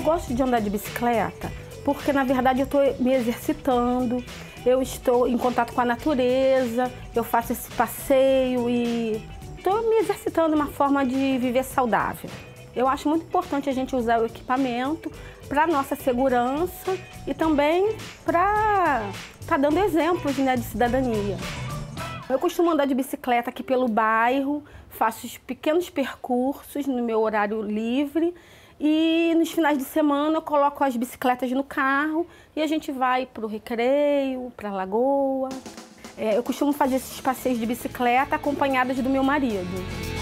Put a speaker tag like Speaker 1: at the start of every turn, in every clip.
Speaker 1: gosto de andar de bicicleta porque, na verdade, eu estou me exercitando, eu estou em contato com a natureza, eu faço esse passeio e estou me exercitando, uma forma de viver saudável. Eu acho muito importante a gente usar o equipamento para nossa segurança e também para estar dando exemplos, né, de cidadania. Eu costumo andar de bicicleta aqui pelo bairro, faço pequenos percursos no meu horário livre e nos finais de semana eu coloco as bicicletas no carro e a gente vai para o recreio, para a lagoa. Eu costumo fazer esses passeios de bicicleta acompanhadas do meu marido.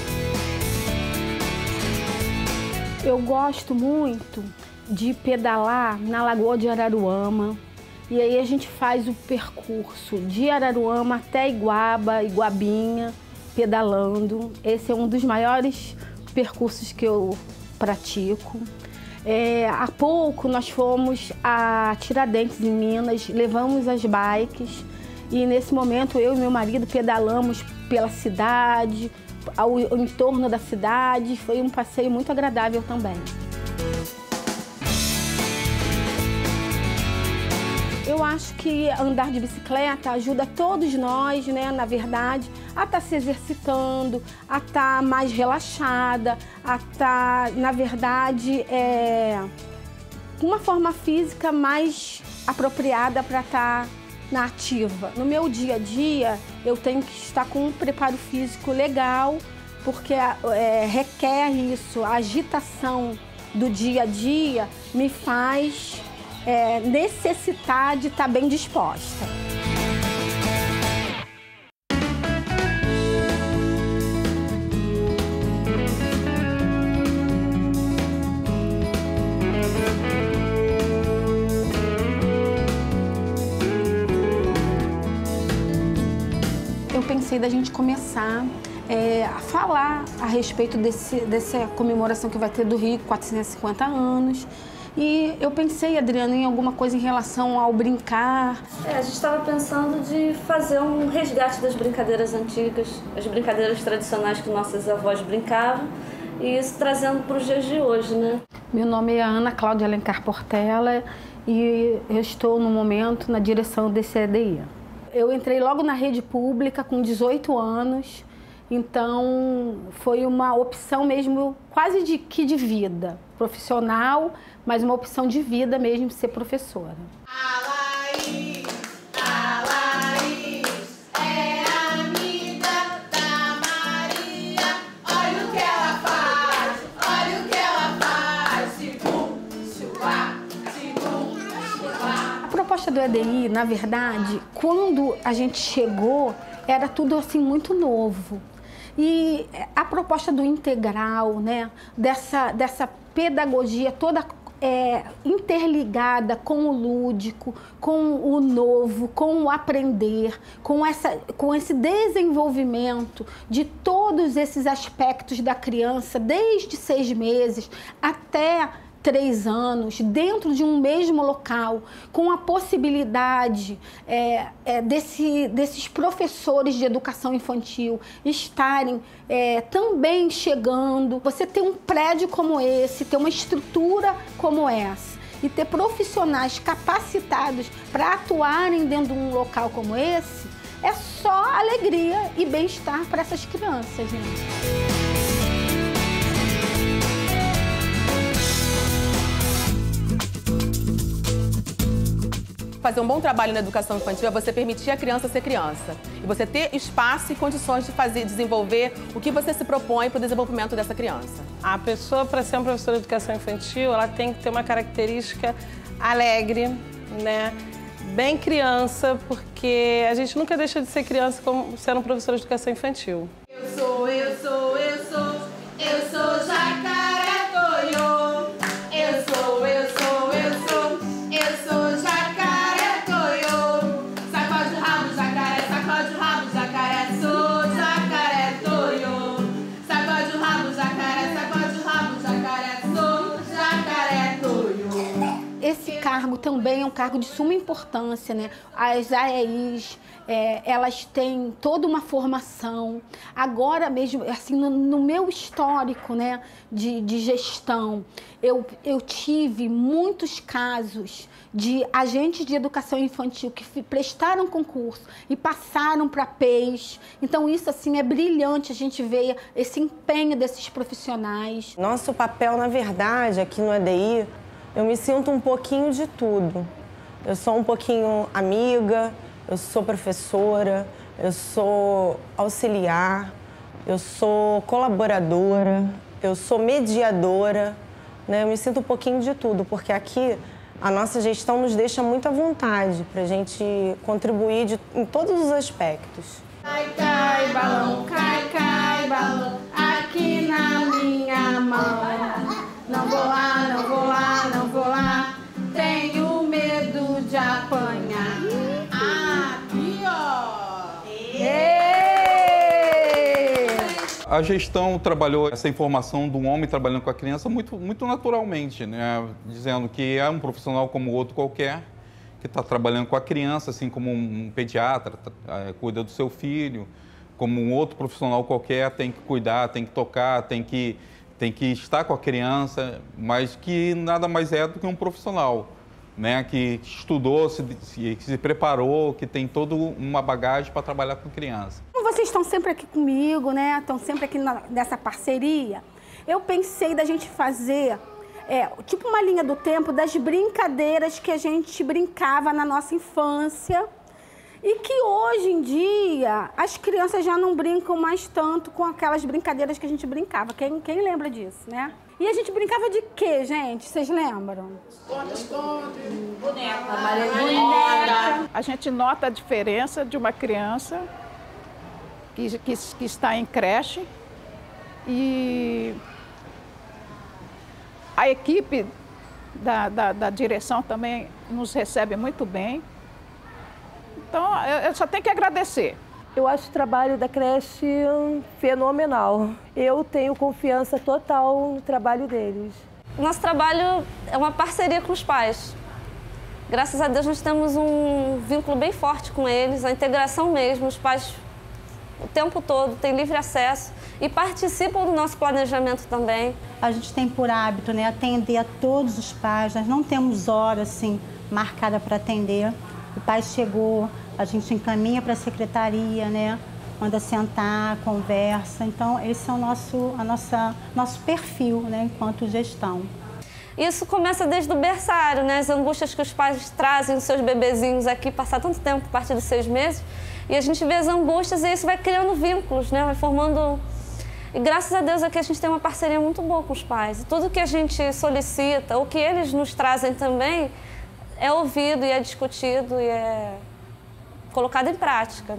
Speaker 1: Eu gosto muito de pedalar na Lagoa de Araruama. E aí a gente faz o percurso de Araruama até Iguaba, Iguabinha, pedalando. Esse é um dos maiores percursos que eu pratico. Há pouco nós fomos a Tiradentes, em Minas, levamos as bikes e nesse momento eu e meu marido pedalamos pela cidade, ao entorno da cidade. Foi um passeio muito agradável também. Eu acho que andar de bicicleta ajuda todos nós, né, na verdade, a estar se exercitando, a estar mais relaxada, a estar, na verdade, com uma forma física mais apropriada para estar na ativa. No meu dia a dia, eu tenho que estar com um preparo físico legal, porque requer isso, a agitação do dia a dia me faz necessitar de estar bem disposta. Eu pensei da gente começar a falar a respeito dessa comemoração que vai ter do Rio, 450 anos. E eu pensei, Adriana, em alguma coisa em relação ao brincar.
Speaker 2: A gente estava pensando de fazer um resgate das brincadeiras antigas, as brincadeiras tradicionais que nossas avós brincavam, e isso trazendo para os dias de hoje, né?
Speaker 1: Meu nome é Ana Cláudia Alencar Portela e eu estou no momento na direção desse EDI. Eu entrei logo na rede pública com 18 anos, então foi uma opção mesmo quase de vida profissional, mas uma opção de vida mesmo, ser professora.
Speaker 3: A Laís é amiga da Maria. Olha o que ela faz, olha o que ela faz. Tibum, chupá, tibum, chupá.
Speaker 1: A proposta do EDI, na verdade, quando a gente chegou, era tudo assim muito novo. E a proposta do integral, né, dessa pedagogia toda interligada com o lúdico, com o novo, com o aprender, com esse desenvolvimento de todos esses aspectos da criança, desde 6 meses até 3 anos, dentro de um mesmo local, com a possibilidade desses professores de educação infantil estarem também chegando. Você ter um prédio como esse, ter uma estrutura como essa e ter profissionais capacitados para atuarem dentro de um local como esse, é só alegria e bem-estar para essas crianças, gente.
Speaker 4: Fazer um bom trabalho na educação infantil é você permitir a criança ser criança. E você ter espaço e condições de desenvolver o que você se propõe para o desenvolvimento dessa criança.
Speaker 5: A pessoa, para ser uma professora de educação infantil, ela tem que ter uma característica alegre, né? Bem criança, porque a gente nunca deixa de ser criança como sendo professora de educação infantil.
Speaker 3: Eu sou jacaré toiô. Eu sou jacaré toiô. Sacode o rabo, jacaré, sou jacaré toiô. Sacode o rabo, jacaré, sou jacaré toiô.
Speaker 1: Esse cargo também é um cargo de suma importância, né? As AEIs, elas têm toda uma formação. Agora mesmo, assim, no meu histórico, né, de gestão, eu tive muitos casos de agentes de educação infantil que prestaram concurso e passaram para PEIs. Então isso assim é brilhante, a gente vê esse empenho desses profissionais.
Speaker 6: Nosso papel, na verdade, aqui no EDI, eu me sinto um pouquinho de tudo. Eu sou um pouquinho amiga, eu sou professora, eu sou auxiliar, eu sou colaboradora, eu sou mediadora, né? Eu me sinto um pouquinho de tudo, porque aqui a nossa gestão nos deixa muito à vontade para a gente contribuir em todos os aspectos.
Speaker 1: Cai, cai, balão, cai, balão, aqui na minha mão. Não vou lá, não vou lá, não vou lá, tenho medo de apanhar. Aqui, ó!
Speaker 7: A gestão trabalhou essa informação do homem trabalhando com a criança muito naturalmente, né? Dizendo que é um profissional como outro qualquer, que está trabalhando com a criança, assim como um pediatra cuida do seu filho, como um outro profissional qualquer tem que cuidar, tem que tocar, tem que estar com a criança, mas que nada mais é do que um profissional, né? Que estudou, se preparou, que tem toda uma bagagem para trabalhar com criança.
Speaker 1: Vocês estão sempre aqui comigo, né? Estão sempre aqui nessa parceria. Eu pensei da gente fazer tipo uma linha do tempo das brincadeiras que a gente brincava na nossa infância e que hoje em dia as crianças já não brincam mais tanto com aquelas brincadeiras que a gente brincava. Quem lembra disso, né? E a gente brincava de quê, gente? Vocês lembram?
Speaker 3: Boneca.
Speaker 1: Boneca.
Speaker 8: A gente nota a diferença de uma criança que está em creche e a equipe da direção também nos recebe muito bem. Então, eu só tenho que agradecer.
Speaker 9: Eu acho o trabalho da creche fenomenal. Eu tenho confiança total no trabalho deles.
Speaker 2: Nosso trabalho é uma parceria com os pais. Graças a Deus nós temos um vínculo bem forte com eles, a integração mesmo. Os pais o tempo todo têm livre acesso e participam do nosso planejamento também.
Speaker 10: A gente tem por hábito, né, atender a todos os pais. Nós não temos hora assim marcada para atender. O pai chegou, a gente encaminha para a secretaria, né? Manda sentar, conversa. Então, esse é o nosso perfil, né, enquanto gestão.
Speaker 2: Isso começa desde o berçário, né? As angústias que os pais trazem os seus bebezinhos aqui, passar tanto tempo, a partir dos 6 meses, e a gente vê as angústias e isso vai criando vínculos, né? Vai formando... E graças a Deus aqui a gente tem uma parceria muito boa com os pais. E tudo que a gente solicita, o que eles nos trazem também, é ouvido e é discutido e é colocado em prática, né?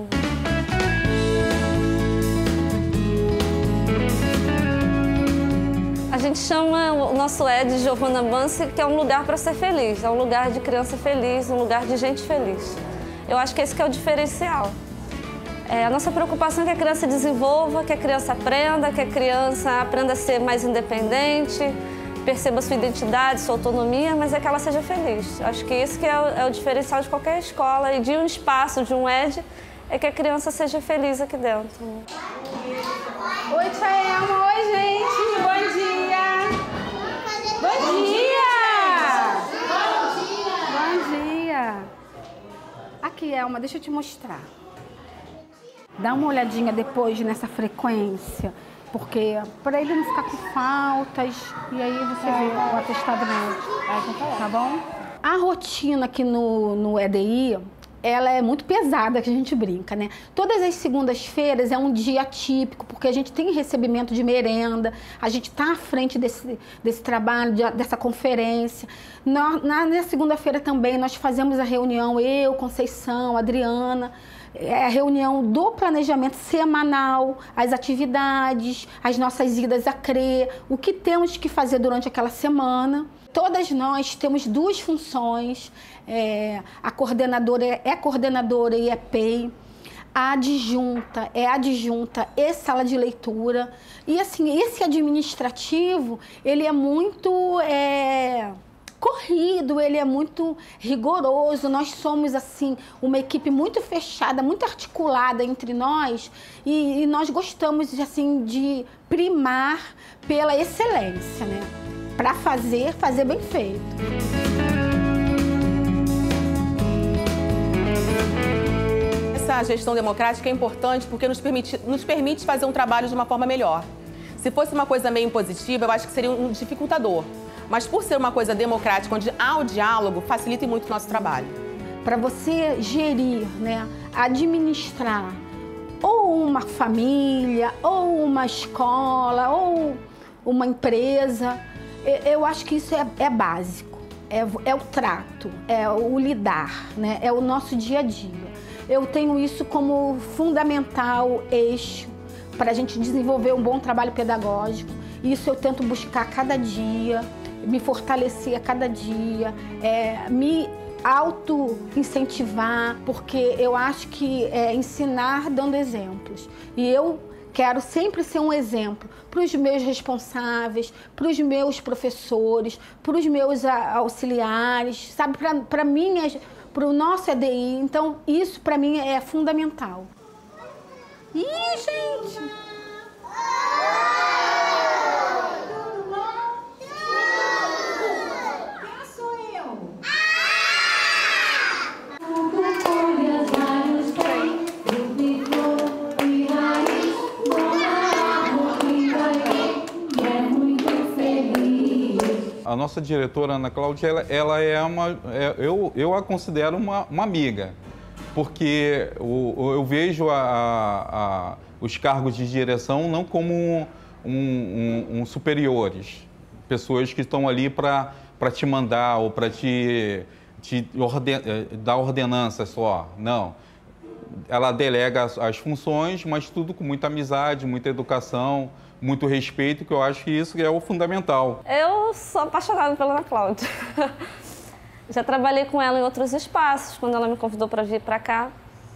Speaker 2: A gente chama o nosso ED Giovanna Bansi, que é um lugar para ser feliz, é um lugar de criança feliz, um lugar de gente feliz. Eu acho que esse que é o diferencial. A nossa preocupação é que a criança desenvolva, que a criança aprenda a ser mais independente, perceba sua identidade, sua autonomia, mas é que ela seja feliz. Eu acho que esse que é o diferencial de qualquer escola e de um espaço, de um ED, é que a criança seja feliz aqui dentro.
Speaker 1: Oi, Tchaelma. Oi, gente. Bom dia. Bom dia. Bom dia. Aqui, Elma, deixa eu te mostrar. Dá uma olhadinha depois nessa frequência, porque para ele não ficar com faltas, e aí você vê o atestado médico. Tá bom? A rotina aqui no EDI, ela é muito pesada, que a gente brinca, né? Todas as segundas-feiras é um dia atípico, porque a gente tem recebimento de merenda, a gente está à frente desse trabalho, dessa conferência. Na segunda-feira também nós fazemos a reunião, eu, Conceição, Adriana, a reunião do planejamento semanal, as atividades, as nossas idas à CRE, o que temos que fazer durante aquela semana. Todas nós temos 2 funções, a coordenadora é coordenadora e é PEI, a adjunta é adjunta e sala de leitura. E assim, esse administrativo, ele é muito corrido, ele é muito rigoroso. Nós somos, assim, uma equipe muito fechada, muito articulada entre nós e nós gostamos, assim, de primar pela excelência, né? Para fazer bem feito.
Speaker 4: Essa gestão democrática é importante porque nos permite fazer um trabalho de uma forma melhor. Se fosse uma coisa meio impositiva, eu acho que seria um dificultador. Mas por ser uma coisa democrática, onde há o diálogo, facilita muito o nosso trabalho.
Speaker 1: Para você gerir, né, administrar ou uma família, ou uma escola, ou uma empresa, eu acho que isso é básico. É o trato, é o lidar, né, é o nosso dia a dia. Eu tenho isso como fundamental eixo para a gente desenvolver um bom trabalho pedagógico. Isso eu tento buscar a cada dia, me fortalecer a cada dia, me auto-incentivar, porque eu acho que é ensinar dando exemplos. E eu quero sempre ser um exemplo para os meus responsáveis, para os meus professores, para os meus auxiliares, sabe, para o nosso EDI. Então, isso para mim é fundamental. Ih, gente!
Speaker 7: A nossa diretora, Ana Cláudia, ela é eu a considero uma amiga, porque eu vejo os cargos de direção não como superiores, pessoas que estão ali para te mandar ou para te dar ordenança só, não. Ela delega as funções, mas tudo com muita amizade, muita educação, muito respeito, que eu acho que isso é o fundamental.
Speaker 2: Eu sou apaixonada pela Ana Cláudia. Já trabalhei com ela em outros espaços, quando ela me convidou para vir para cá.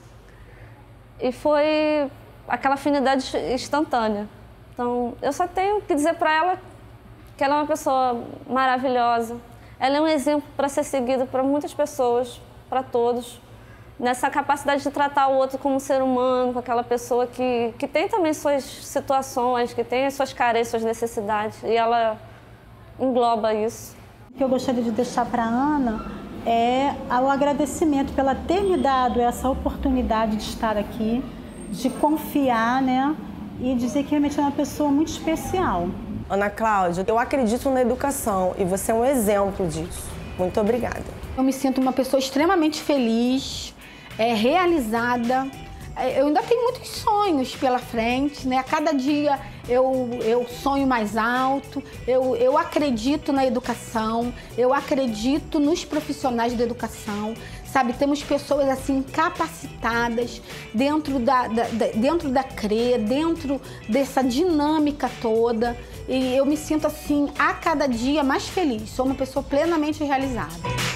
Speaker 2: E foi aquela afinidade instantânea. Então, eu só tenho que dizer para ela que ela é uma pessoa maravilhosa. Ela é um exemplo para ser seguido por muitas pessoas, para todos. Nessa capacidade de tratar o outro como um ser humano, com aquela pessoa que tem também suas situações, que tem as suas carências, suas necessidades, e ela engloba isso.
Speaker 10: O que eu gostaria de deixar para a Ana é o agradecimento pela ter me dado essa oportunidade de estar aqui, de confiar, né, e dizer que realmente é uma pessoa muito especial.
Speaker 6: Ana Cláudia, eu acredito na educação e você é um exemplo disso. Muito obrigada.
Speaker 1: Eu me sinto uma pessoa extremamente feliz, realizada. Eu ainda tenho muitos sonhos pela frente, né? A cada dia eu sonho mais alto, eu acredito na educação, eu acredito nos profissionais da educação, sabe? Temos pessoas assim capacitadas dentro da CRE, dentro dessa dinâmica toda, e eu me sinto assim a cada dia mais feliz, sou uma pessoa plenamente realizada.